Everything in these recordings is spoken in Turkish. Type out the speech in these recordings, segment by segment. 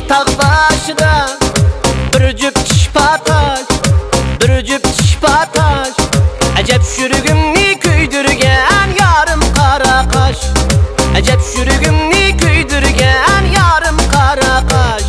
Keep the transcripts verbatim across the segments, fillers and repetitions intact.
tağ başıda bir cüp çişpataş, bir cüp çişpataş. Acep şürgümni küydürgen yarım kara kaş. Acep şürgümni küydürgen yarım kara kaş.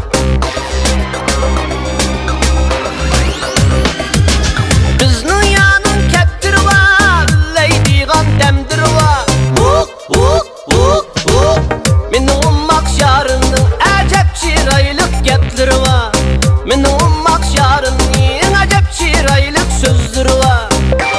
Bizning yanın kettir va, leydigan demdir va. Uk uk uk uk. Mening ummak şarımning acep çiraylık gepleri va. Mening ummak şarımning acep çiraylık sözdür va.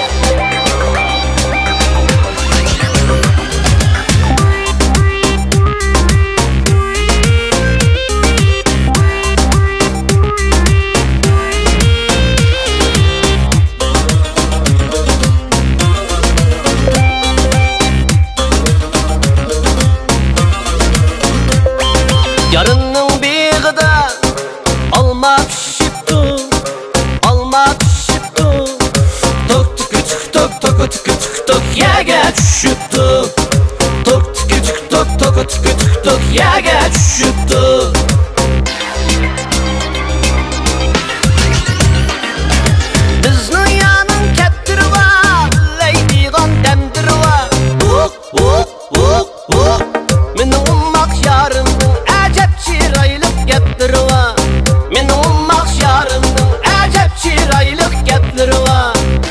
Yarının biğida alma pişiptu, alma pişiptu. Tok tıkı tık tok tok tıkı tık tok yege düşüptü. Tok tıkı tık tok tok tıkı tık tok yege düşüptü. Bizning yanın kettir va, leydigan demdir va. Uk uk uk uk. Mening ummak yarımning acep çiraylık gepleri va. Mening ummak yarımning acep çiraylık gepleri va.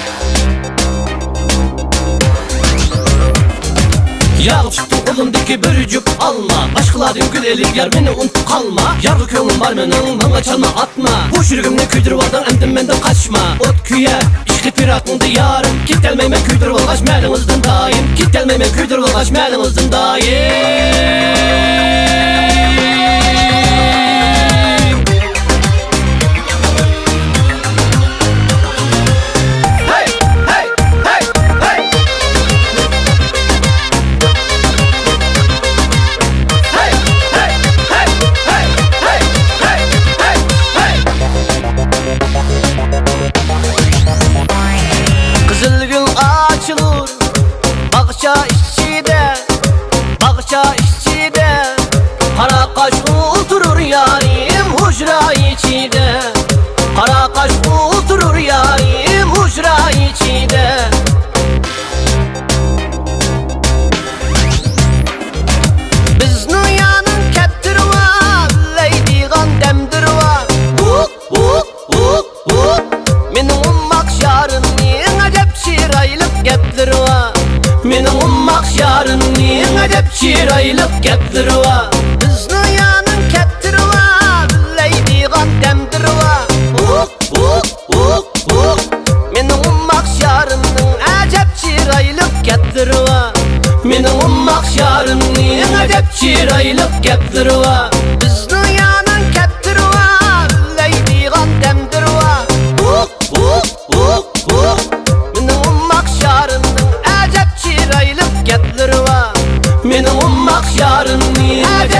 Yağıp çıktı kolumdaki bir cüp alma. Başkaların gül eliger beni unutup kalma. Yarlı köngüm var mening bana çalma atma. Bu şürgümni küydürüp aldan emdim menden kaçma. Ot küye işli piratın diyarım. Git gelmeyme küydürüp algaç melinizden daim. Git gelmeyme küydürüp algaç melinizden daim. Kızılgül açılır bağça içinde, bağça içinde. Kara kaşlı oturur yarim hücra içinde. Kara kaşlı oturur yarim hücra içinde. Bizning yanın kettir va, leydigan demdir va. Uk uk uk uk. Mening ummak şarımning acep çiraylık gepleri va. Mening ummak şarımning acep çiraylık gepleri va. Bizning yanın kettir va, leydigan demdir va. Uk uk uk uk. Mening ummak şarımning acep çiraylık gepleri va. Mening ummak şarımning acep çiraylık gepleri va. Bizning yanın kettir va, leydigan demdir va. Uk uk uk uk. Mening ummak şarımning acep çiraylık gepleri va. Mening ummak şarımning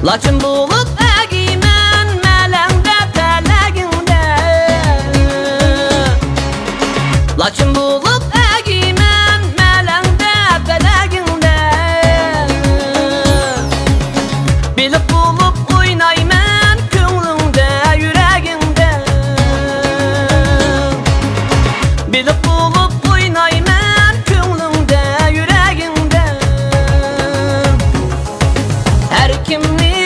Laçın bulup əgiymen mələngdə tələgində. Laçın bulup əgiymen mələngdə tələgində. Bilip bulup oynaymen könlündə, yüreğində. Bilip bulup oynaymen könlündə, yüreğində. Her kimni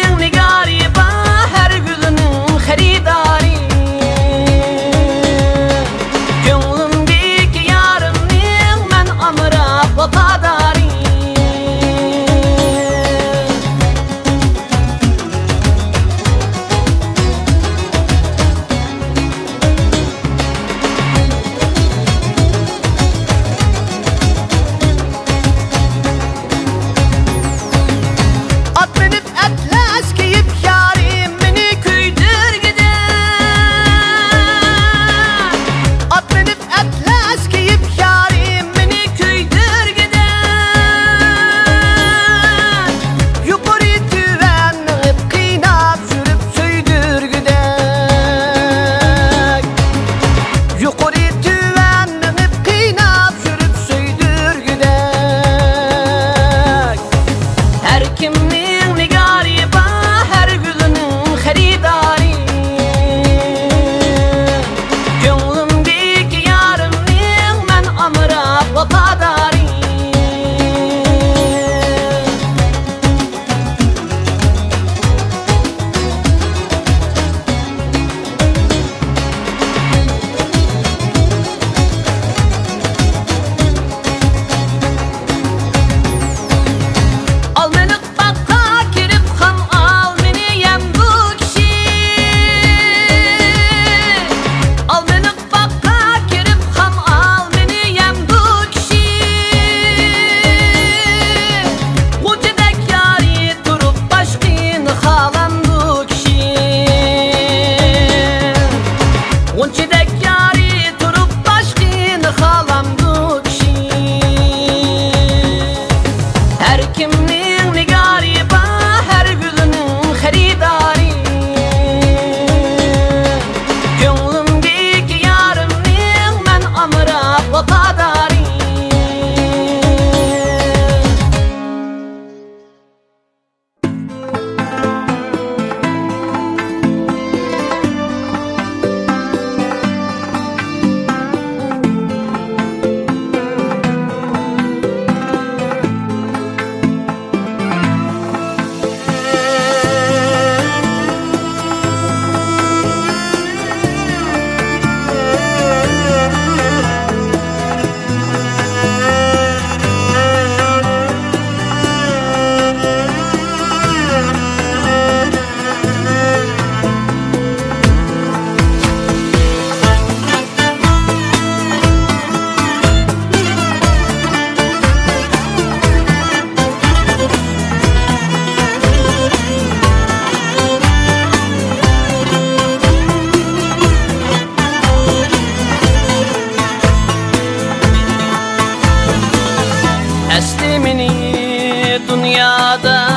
dünyada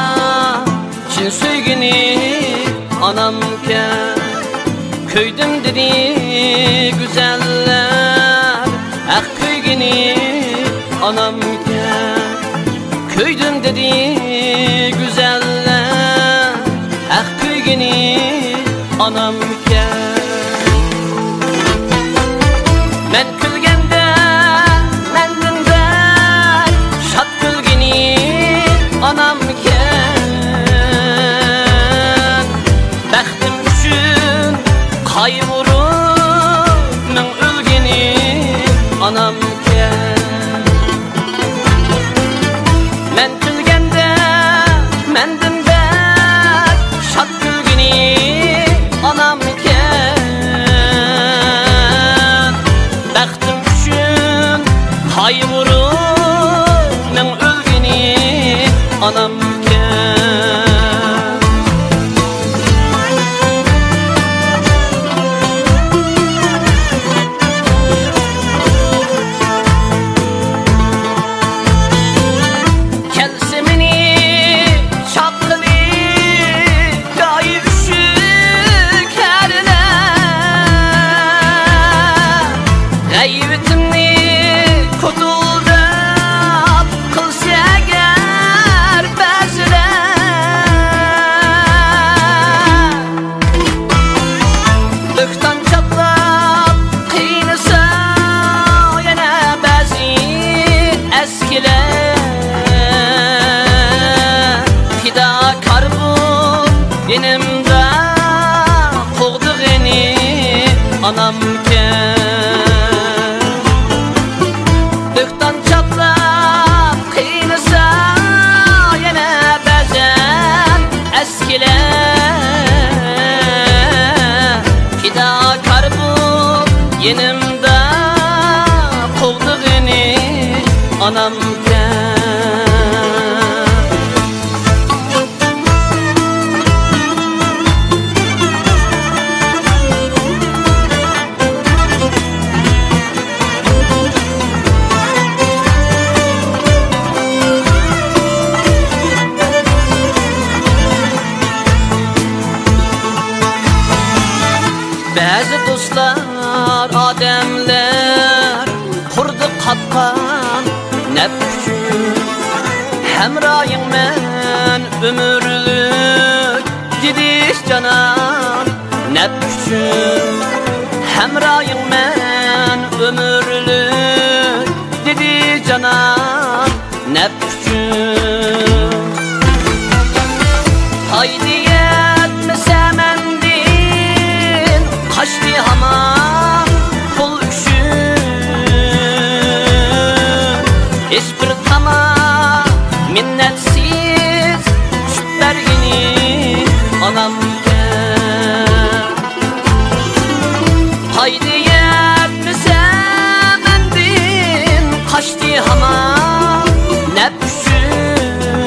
Çin söygünü anamken Köydüm dedi güzeller Ah köygünü anamken Köydüm dedi güzeller Ah köygünü anamken Men külgende mendinde şat külgünü anamken Bəxtim üçün kayvurup men ölgeni anamken Men külgende mendinde şat külgünü anamken Bəxtim üçün kayvurup men ölgeni anamken Kelsimini çapkılı anamken. Düktan çatlap kıynasa yine bezen eskiler. Fidakar bu yenimde kovduğunu anamken. Bazı dostlar, adamlar kurdu kapkan nefsün. Hemrayın men ömürlük gidiş canan nefsün. Hemrayın men ömürlük gidiş canan nefsün. Haydi yetmese mendin kaçtı hamam kul üşün. Hiçbir tamam minnetsiz süt bergini anamken. Haydi yetmese mendin kaçtı hamam nefsün.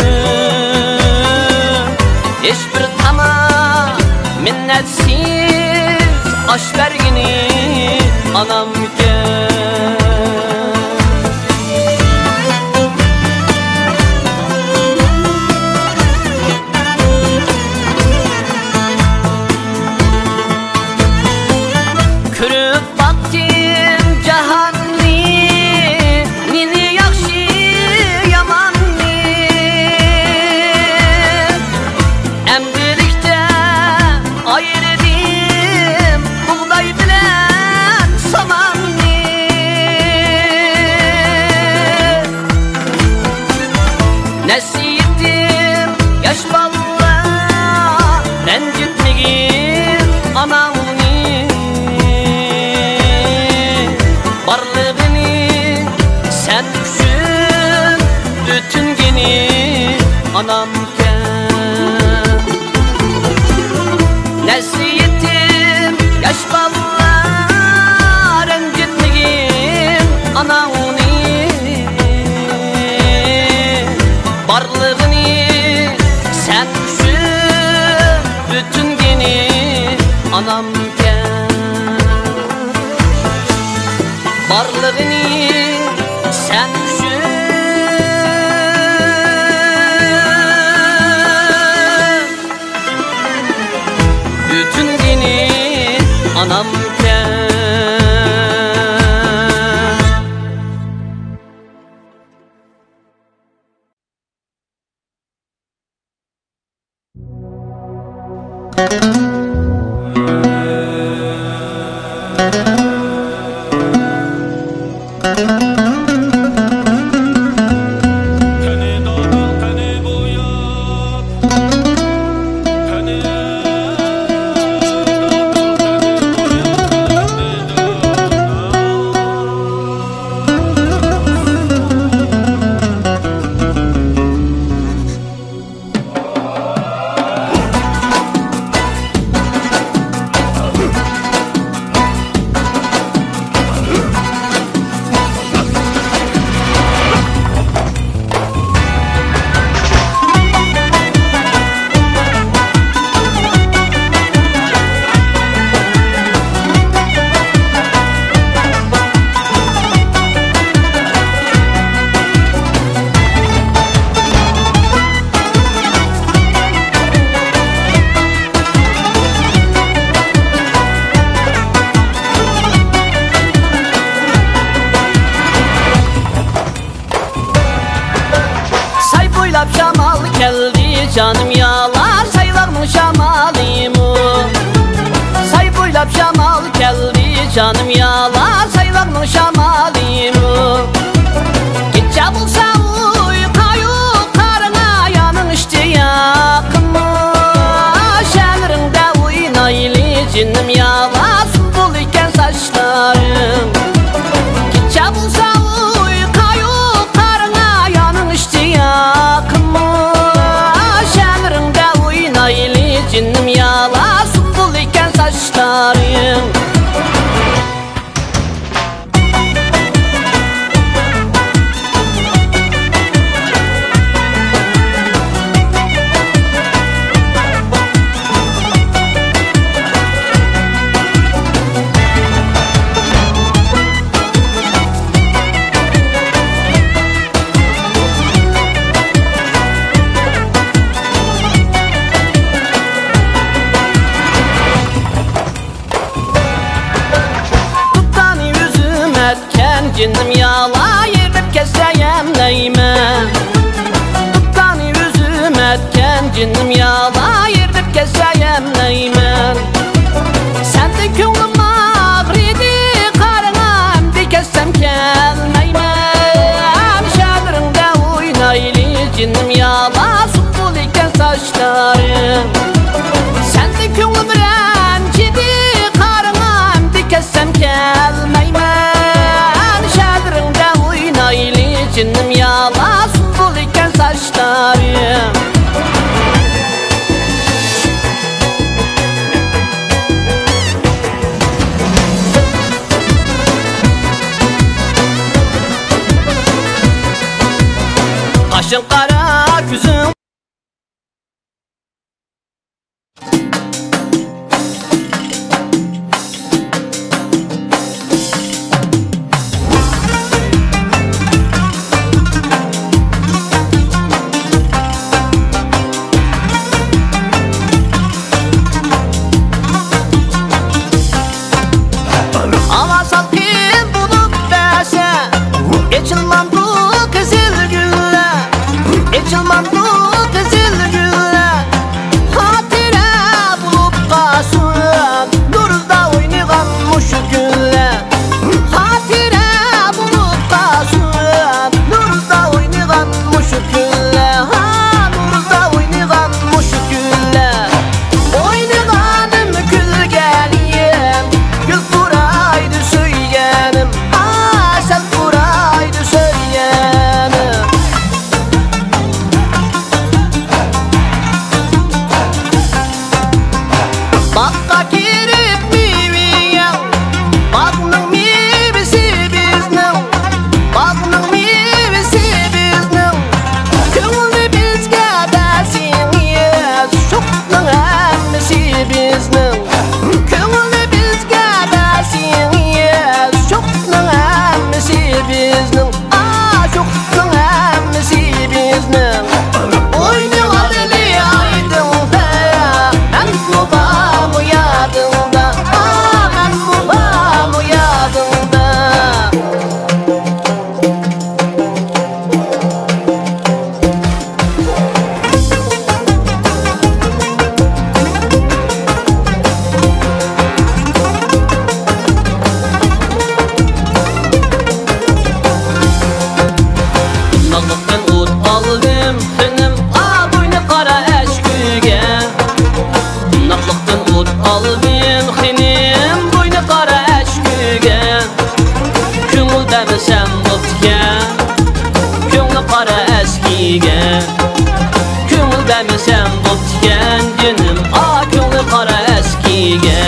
Hiçbir tamam minnetsiz aş bergini anamken. Kürüp baktım cahanni nini yakşı yamanni. Emdilikte ayırdım buğday bilen samanni. Nesiyettim yaş balla rencitmegin anamni. Barlığını sen düşün bütün geni anamken. Nesiyetim yaş balla rencitmegin anamni. Barlığını sen düşün bütün geni anamken. Barlığını sen düşün bütün geni anamken. Canım yalar sayılarmış şamalıyım. Say boylap şamal geldi. Canım yalar sayılarmış şamalıyım. Git çabulsa uy kayu karına yanın işte yakın mı? Şenrinde oynaylı cinim yalar bul iken Cinnim yala yerip keseyem neymen Tuttani üzüm etken Cinnim yala yerip keseyem neymen Sen de könlüm ağrıydı karına Emdi kessem kelmeymen Şadırında oynaylı Cinnim yala sukul iken saçlarım Sen de könlüm rencidi karına Emdi kessem kelmeymen Şadırında oynaylı Cinnim yala sukul iken saçlarım Kaşın kara gözüm Hava salkın bulup verse Geçilmem bu kızıl güller Geçilmem bu kızıl güller Hatire bulup kalsın Duruzda oynayan muşu güller Hatire bulup kalsın Duruzda oynayan muşu güller Ha duruzda oynayan muşu güller Oynayanım gül geliyim Gül kuraydı söyleyenim Ha sen kuraydı söyleyenim Bakka girip meyveye Bakның meyvesi bizning Bakның meyvesi bizning Көңілі bizga bersingiz Şoqның hammasi bizning Көңілі bizga bersingiz Şoqның hammasi bizning Ah, şoqның hammasi bizning Oynayalı aydında Ben mubam yadında Ah, ben mubam yadında Nallıktan ot aldım Hınım ah boynu kara eşküge Nallıktan ot aldım Hınım boynu kara eşküge Köngül demesem boptiken Köngül kara eskige Köngül demesem boptiken Canım ah köngül kara eskige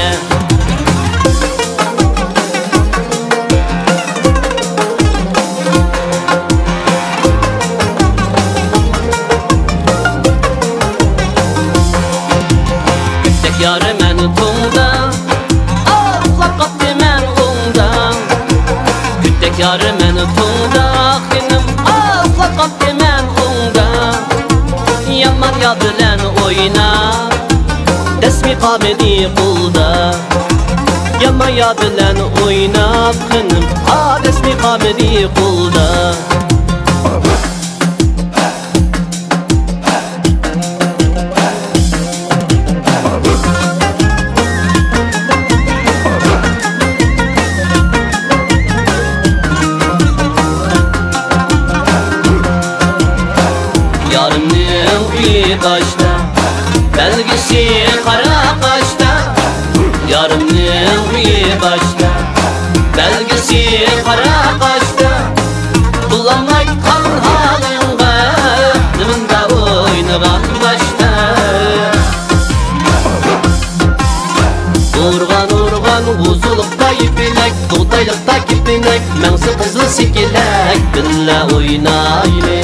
Güttek yarı məni tuğda Ağlaq qaptı mən uğda Güttek yarı məni tuğda Xınım ağlaq qaptı mən uğda Yaman yadılən oyna Dəsmi qamedi qulda Yaman yadılən oyna Xınım ah dəsmi qamedi qulda Yarımның uyu qaşda Belgisi qara qaşda Yarımның uyu qaşda Belgisi qara qaşda Bulanmay qal halınğa Nimində oynagan başda Urgan urgan uzuluqda ipilek Tuğtaylıqda kipilek Mənsi qızıl sikilek Billa oynaylı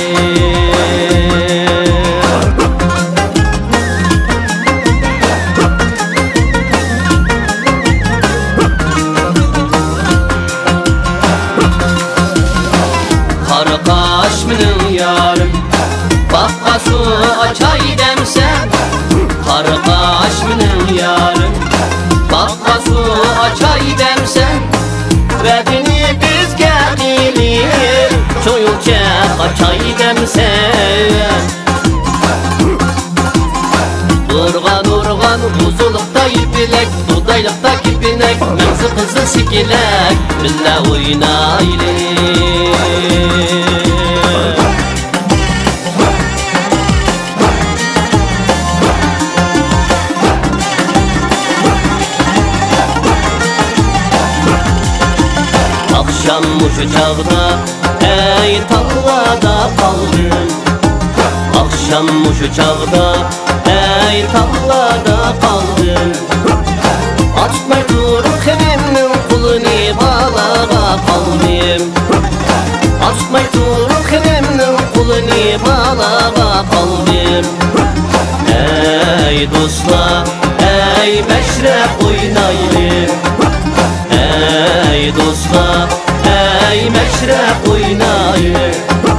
Ve beni bizge sen. Urgan urgan buzulukta ipilek, budaylıkta kipinek, mevzu kızıl sikilek, billa oynaylı. Akşam şu çağda ey tallada kaldım. Akşam şu çağda ey tallada kaldım. Açmay durup kemimin kulunu balaga kaldım. Açmay durup kemimin kulunu balaga kaldım. Ey dostlar ey meşrep oynayın. Ey dostlar ey meşrep oynayın.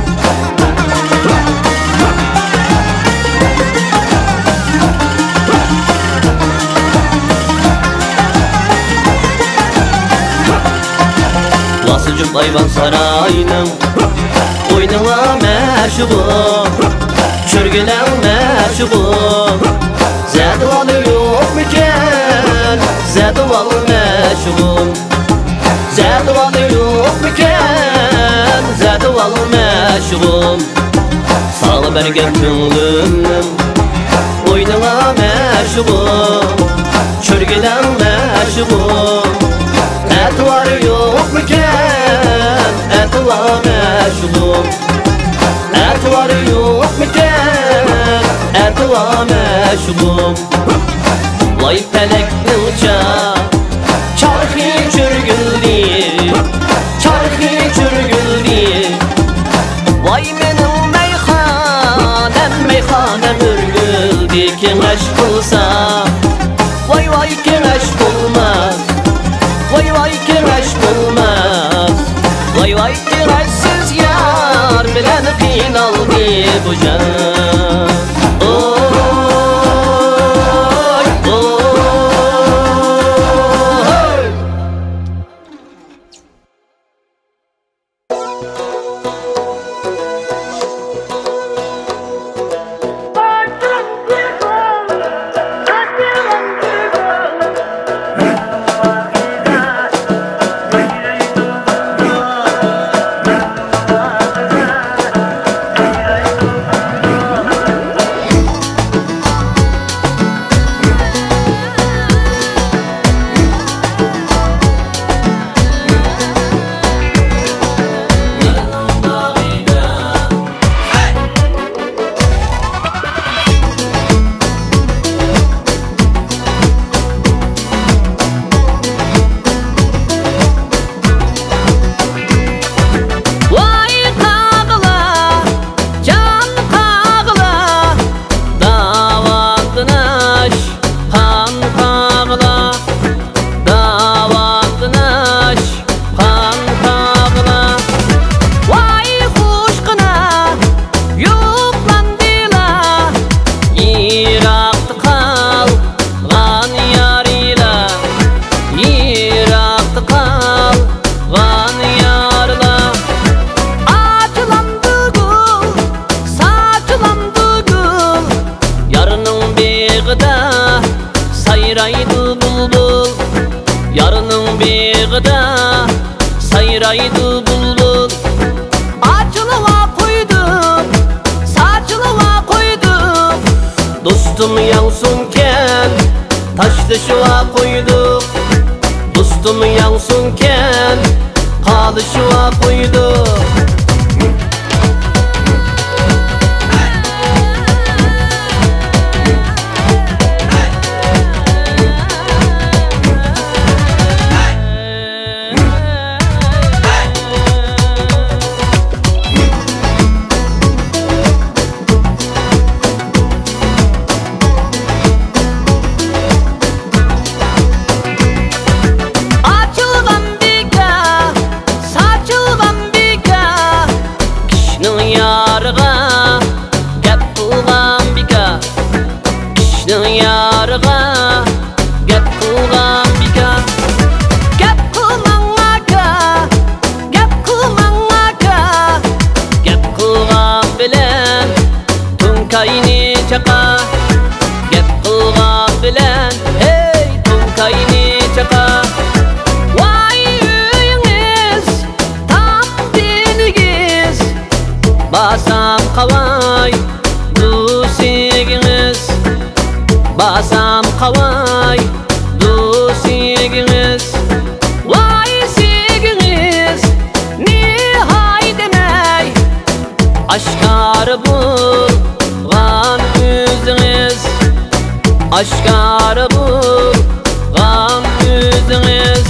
Vasıcık ayvan sarayının oynana meşhur, çörgülen meşhur. Zədualı yok miken, zədualı meşhur. Zədualı yok miken, zədualı meşhur. Sağlı bergen könlümün oynana meşhur, çörgülen meşhur. Etvar yok miken, etvar meşhur. Etvar yok miken, etvar meşhur. Vay pelekli uçağı, çarkı çürgüldü, çarkı çürgüldü. Vay benim meyhanem, meyhanem ürgüldü. Kim aşk olsa, vay vay kim aşk olmaz. Vay vay kim aşk olmaz. Vay vay kim aşksız yar bilen kıyналdı bu can. Oy oy. Sayraydı bulbul, yarının beğida sayraydı bulbul. Açılığa koydum, saçılığa koydum. Dostum yansınken taşlışığa koydum. Dostum yansınken kalışığa koydum. Basam qavay do'stingiz, basam qavay do'stingiz. Voy sevgingiz nihoy demay, oshkor bo'lgan o'zingiz, oshkor bo'lgan o'zingiz.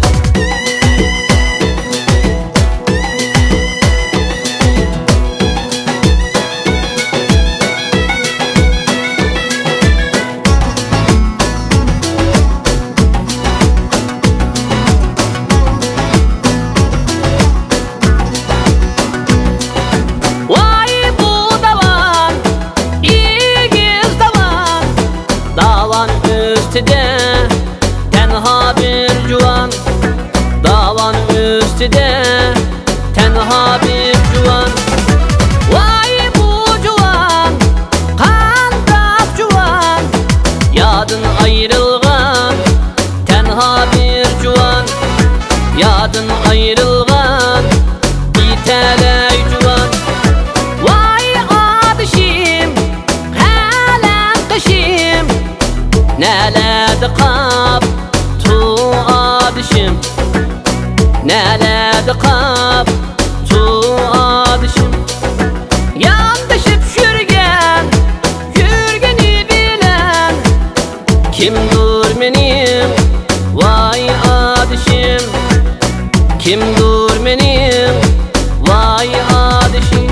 Tenha bir juvan, davan üstüde tenha bir juvan. Vay bu juvan, kandak juvan, yadın ayrılgan tenha bir juvan, yadın ayrılgan biteley juvan. Vay adışım, halen kışım, neledi qap tu adışım, neledi qap tu adışım. Yandışıp yürgen, yürgeni bilen kimdur menim vay adışım, kimdur menim vay adışım.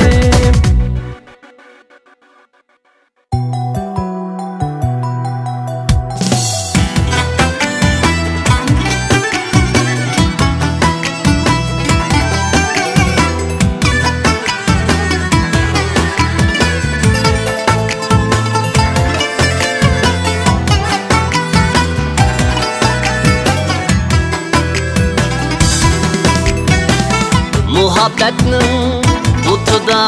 Muhabbetnin butuda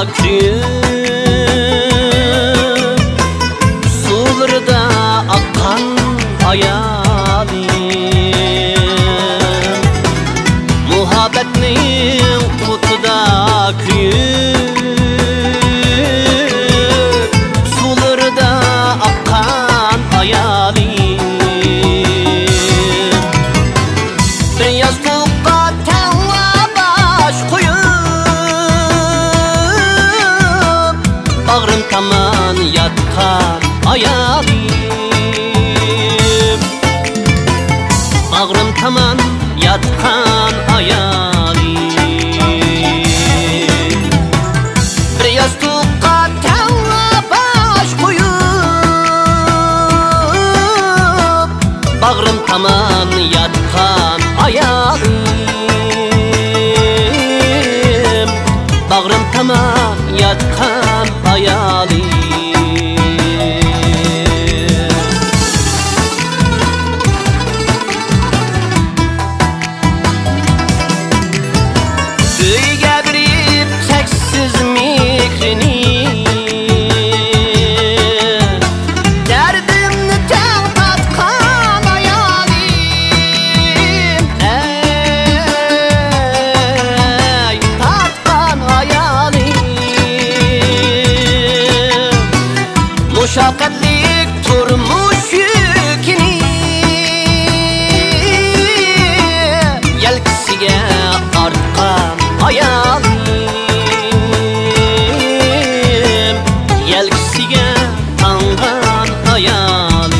kürüp, sularda akan hayalim. Muhabbetnin butuda kürüp, sularda akan hayalim. Bir yastıkta bağrım taman yatkan hayalim, bağrım taman yatkan hayalim. Bir yastıkka tavla baş koyup, bağrım taman yatkan hayalim, bağrım taman yatkan hayalim. Öyge birip çeksiz mikrini, derdimni ten tatkan hayalim. Ey tatkan hayalim. Muşakkatlik turmuş yükini yelkisiga artkan hayalim, yelkisiga tangan hayalim.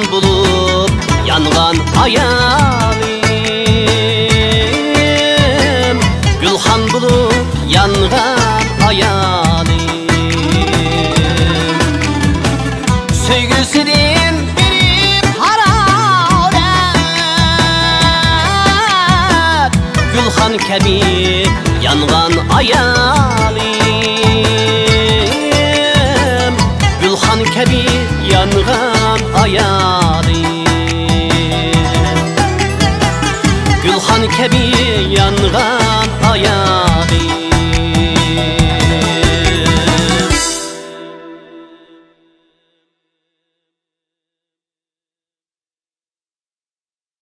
bulup yangan hayalim, gülhan bulup yangan hayalim. Söygüsüdin berip hararet, gülhan kebi yangan hayalim, gülhan kebi yangan hayalim, gülhan kebi yangan hayalim.